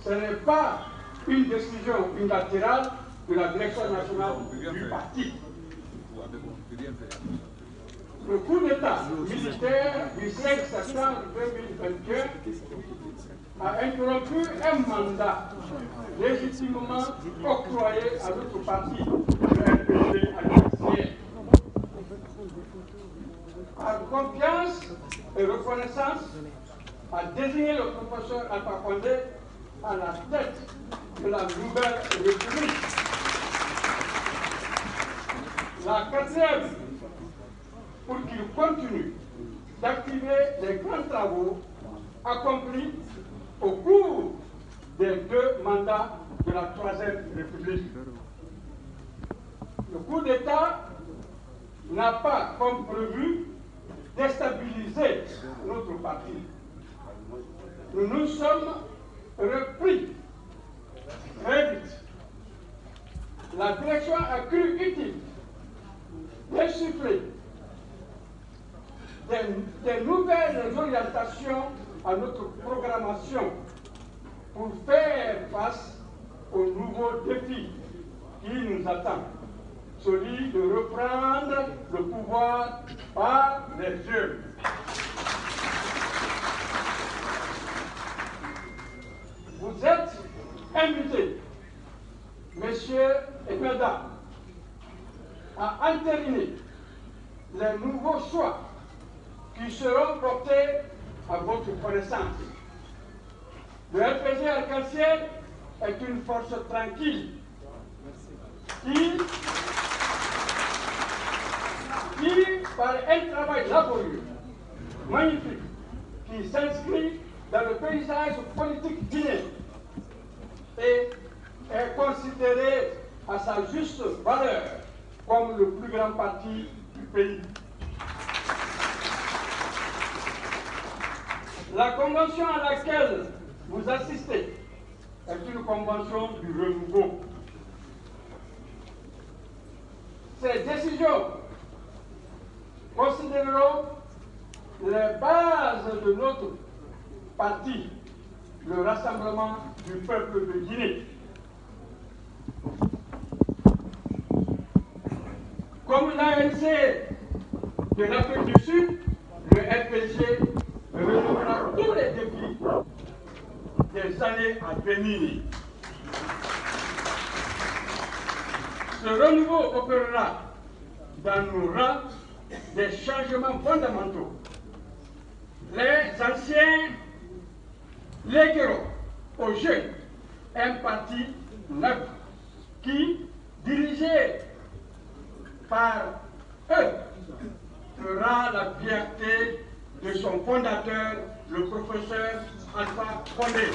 Ce n'est pas une décision unilatérale de la direction nationale du parti. Le coup d'État militaire du 5 septembre 2021 a interrompu un mandat légitimement octroyé à notre parti, le RPG Alliancier. Par confiance et reconnaissance, a désigné le professeur Alpha Condé à la tête de la nouvelle République. La quatrième, pour qu'il continue d'activer les grands travaux accomplis au cours des 2 mandats de la Troisième République. Le coup d'État n'a pas, comme prévu, déstabilisé notre parti. Nous nous sommes repris très vite. La direction a cru utile d'insuffler des nouvelles orientations à notre programmation pour faire face aux nouveaux défis qui nous attendent, celui de reprendre le pouvoir par les jeunes. Vous êtes invités, messieurs et mesdames, à entériner les nouveaux choix qui seront portés à votre connaissance. Le RPG Arc-en-Ciel est une force tranquille qui, par un travail laborieux, magnifique, qui s'inscrit dans le paysage politique guinéen et est considéré à sa juste valeur comme le plus grand parti du pays. La convention à laquelle vous assistez est une convention du renouveau. Ces décisions considéreront les bases de notre parti, le Rassemblement du peuple de Guinée. Comme l'ANC de l'Afrique du Sud, le RPG relèvera tous les défis des années à venir. Ce renouveau opérera dans nos rangs des changements fondamentaux. Les anciens légueront aux jeunes un parti neuf qui, dirigé par eux, fera la fierté de son fondateur, le professeur Alpha Condé.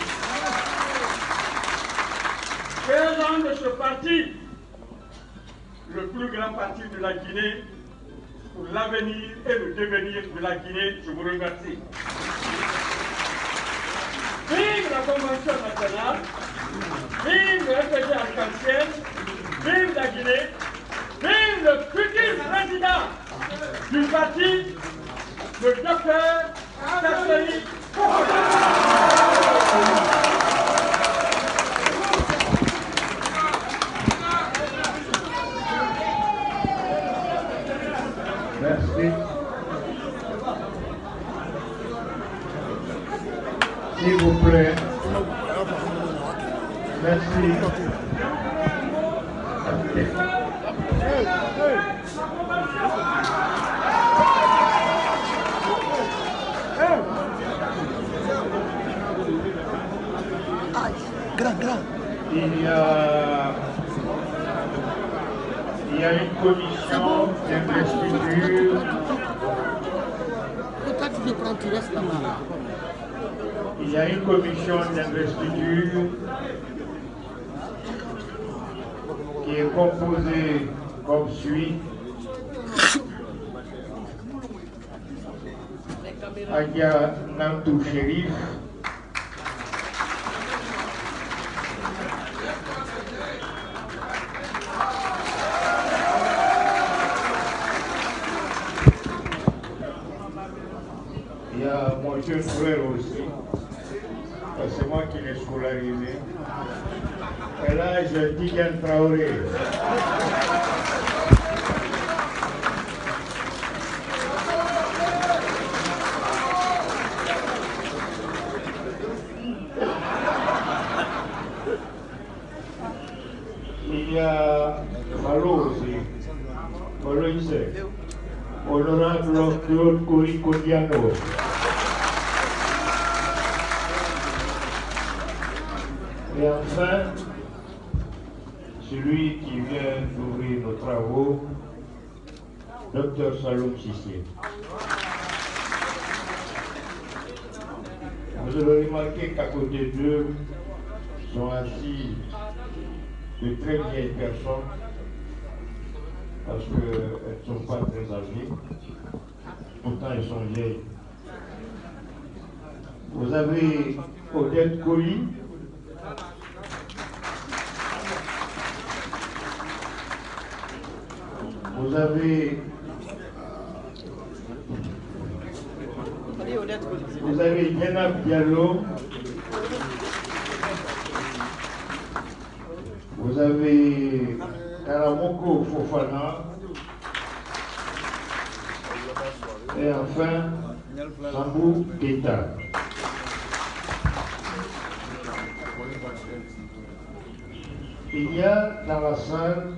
Faisant de ce parti le plus grand parti de la Guinée pour l'avenir et le devenir de la Guinée. Je vous remercie. Vive la Convention nationale, vive le RPG Arc-en-Ciel, vive la Guinée, vive le futur président du parti, le docteur Kasseri Fofana. Merci. S'il vous plaît. Merci. Il y a une commission d'investiture. Il y a une commission d'investiture qui est composée comme suit. Adia Nantou Chérif, il y a mon jeune frère aussi, c'est moi qui l'ai scolarisé. Et là, je dis Tidiane Traoré. Il y a Malo aussi, Malo Isse, honorable Claude Corico-Diano. Et enfin, celui qui vient d'ouvrir nos travaux, Dr Saloum Cissé. Vous avez remarqué qu'à côté d'eux sont assis de très vieilles personnes, parce qu'elles ne sont pas très âgées, pourtant elles sont vieilles. Vous avez Odette Colli, vous avez Yenab Diallo, vous avez Karamoko Fofana, et enfin Sambou Keita. Il y a dans la salle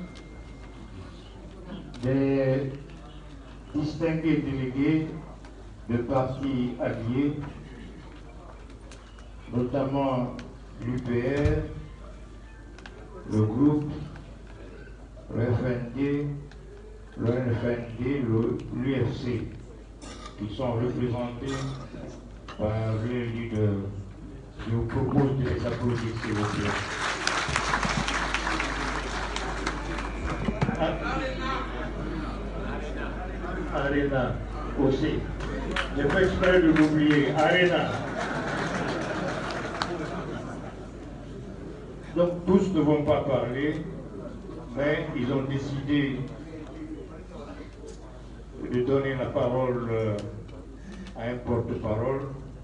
des distingués délégués de partis alliés, notamment l'UPR, le groupe, le FND, le NFND, l'UFC, qui sont représentés par les leaders. Je vous propose de les applaudir, s'il vous plaît. Arena aussi. J'ai fait exprès de l'oublier. Arena. Donc tous ne vont pas parler, mais ils ont décidé de donner la parole à un porte-parole.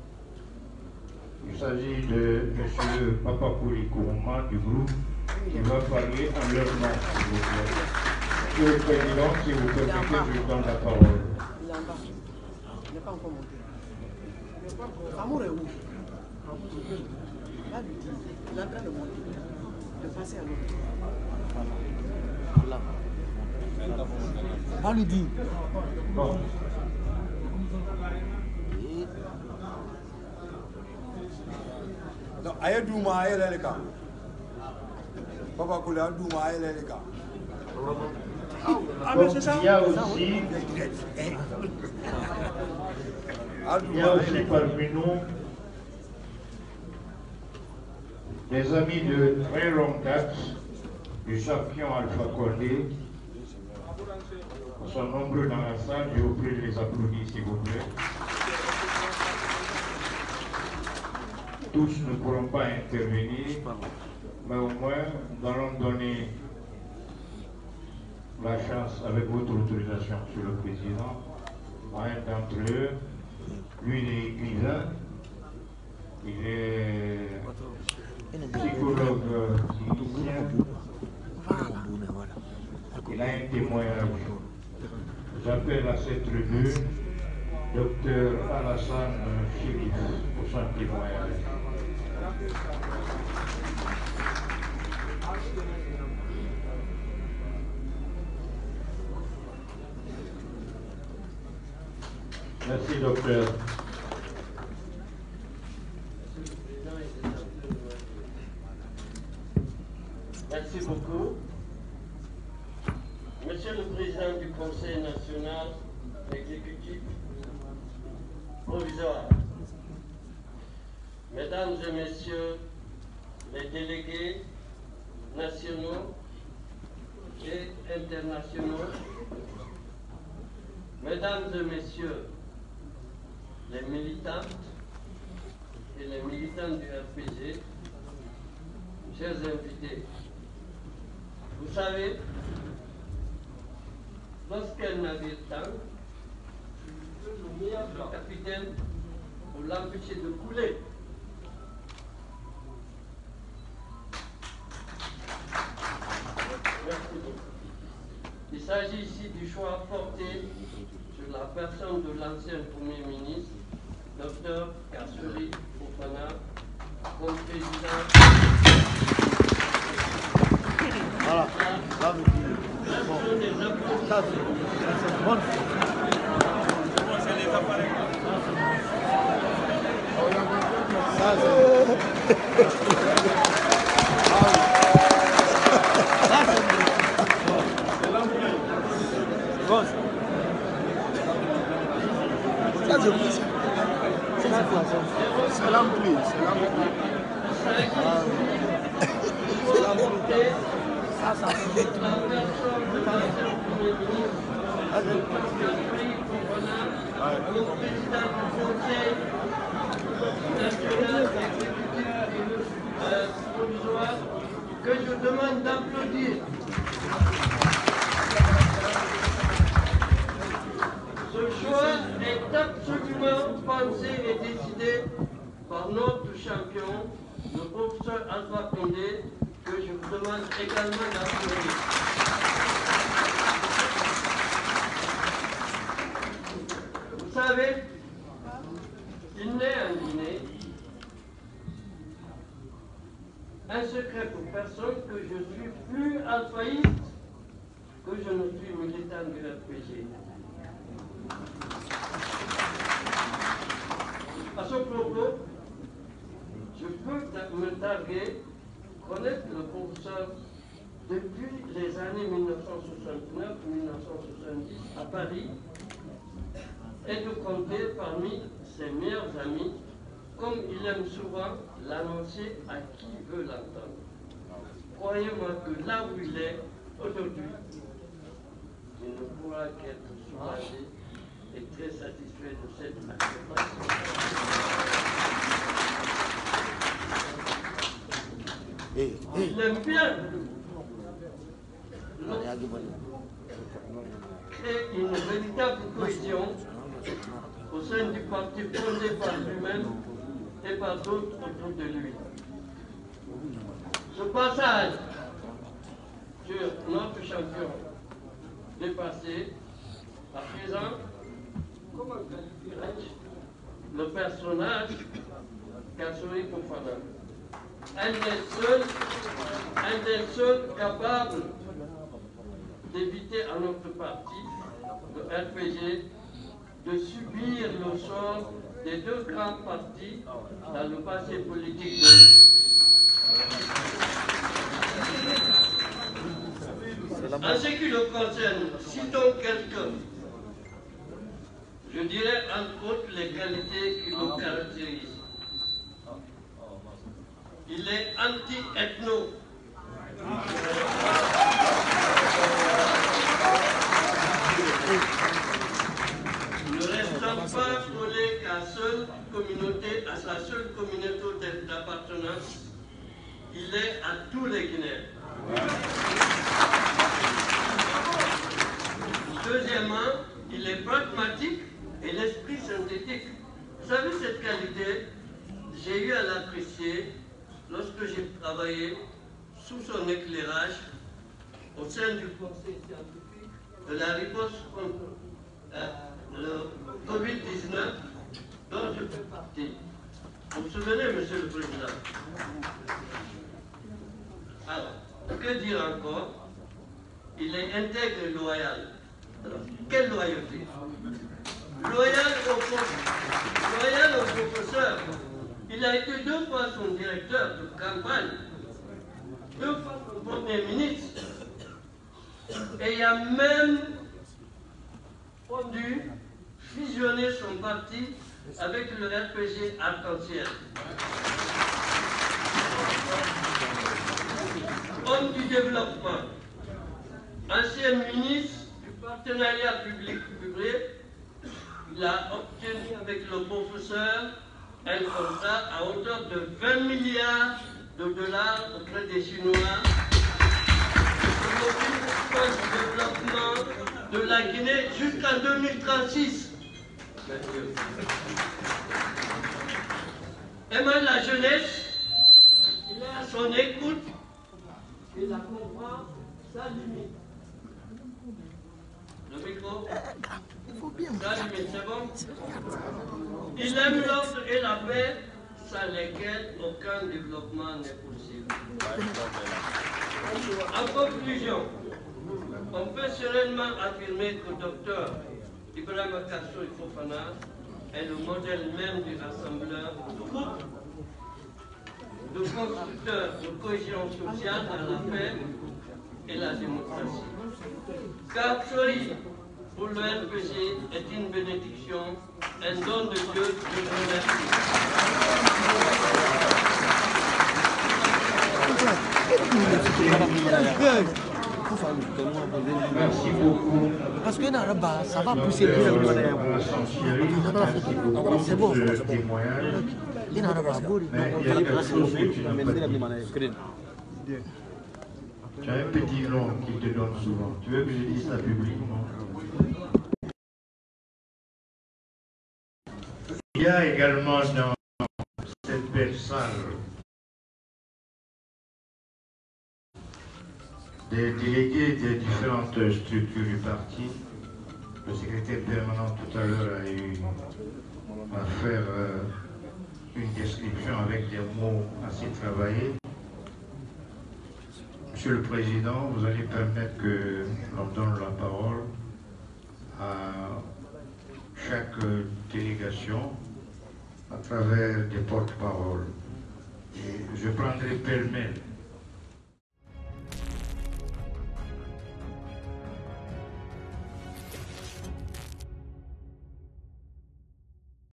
Il s'agit de M. Papakouli Kourma du groupe qui va parler en leur nom, s'il vous plaît. Monsieur le Président, si vous permettez, je vous donne la parole. Il est en bas. Il n'est pas encore monté. Amour est où? Là, lui dit, il est en train de monter. De passer à l'autre. Là. Pas lui dit. Bon. Donc, aye Douma, aye les gars. Papa Kouli, Douma, aye les gars. Donc, il y a aussi parmi nous des amis de très longue date du champion Alpha Condé. Ils sont nombreux dans la salle, je vous prie de les applaudir s'il vous plaît. Tous ne pourront pas intervenir, mais au moins nous allons donner la chance, avec votre autorisation, Monsieur le Président, à un d'entre eux. Lui, il est écrivain, il est psychologue clinicien, il a un témoignage. J'appelle à cette tribune Dr Alassane Chérif pour son témoignage. Merci, docteur. Merci beaucoup. Monsieur le Président du Conseil national exécutif provisoire, Mesdames et Messieurs les délégués nationaux et internationaux, Mesdames et Messieurs les militantes et les militants du RPG, chers invités, vous savez, lorsqu'un navire tangue, le meilleur capitaine pour l'empêcher de couler, s'agit ici du choix porté sur la personne de l'ancien Premier ministre, Dr Kassory Fofana, comme président. Voilà. Là, ça, c'est bon. C'est l'ampli. Que je demande d'applaudir. Ce choix est absolument pensé et décidé par notre champion, le professeur Alpha Condé, que je vous demande également d'applaudir. Vous savez, il n'est en Guinée un secret pour personne que je suis plus alphaïste que je ne suis militant du RPG. À ce propos, je peux me targuer, connaître le professeur depuis les années 1969-1970 à Paris et de compter parmi ses meilleurs amis, comme il aime souvent l'annoncer à qui veut l'entendre. Croyez-moi que là où il est aujourd'hui, il ne pourra qu'être soulagé et très satisfait de cette acceptation. Il aime bien créer une véritable cohésion au sein du parti fondé par lui-même et par d'autres autour de lui. Ce passage sur notre champion dépassé, à présent, comment qualifierais-je le personnage Kassory Fofana, un des seuls capables d'éviter à notre parti, le RPG, de subir le sort des deux grands partis dans le passé politique En ce qui le concerne, citons quelqu'un. Je dirais entre autres les qualités qui le caractérisent. Il est anti-ethno. Ne restant pas collé qu'à sa seule communauté d'appartenance, il est à tous les Guinéens. Deuxièmement, il est pragmatique et l'esprit synthétique. Vous savez, cette qualité, j'ai eu à l'apprécier lorsque j'ai travaillé sous son éclairage au sein du conseil scientifique de la riposte contre le Covid-19 dont je fais partie. Vous vous souvenez, Monsieur le Président? Alors, que dire encore? Il est intègre et loyal. Alors, quelle loyauté? Loyal au professeur. Il a été 2 fois son directeur de campagne, 2 fois son Premier ministre, et il a même dû fusionner son parti avec le RPG Arc-en-Ciel. Homme du développement, ancien ministre du partenariat public-privé, il a obtenu avec le professeur un contrat à hauteur de 20 milliards de dollars auprès des Chinois pour le développement de la Guinée jusqu'en 2036. Aimant la jeunesse, il est à son écoute et la comprend sans limite. Le micro. Allumez, c'est bon. Il aime l'ordre et la paix, sans lesquels aucun développement n'est possible. En conclusion, on peut sereinement affirmer que le docteur Ibrahima Kassory Fofana est le modèle même du rassembleur de constructeur de cohésion sociale dans la paix et la démocratie. Kassory, pour le RPG, est une bénédiction, un don de Dieu. Je vous remercie. Merci beaucoup. Parce que là-bas, ça va pousser plus. C'est bon. Il y a quelque chose que tu n'as pas dit. Tu as un petit nom qui te donne souvent. Tu veux que je dise ça publiquement? Il y a également dans cette belle salle des délégués des différentes structures du parti. Le secrétaire permanent tout à l'heure a eu à faire une description avec des mots assez travaillés. Monsieur le Président, vous allez permettre que l'on donne la parole à chaque délégation à travers des porte-paroles. Et je prendrai pêle-mêle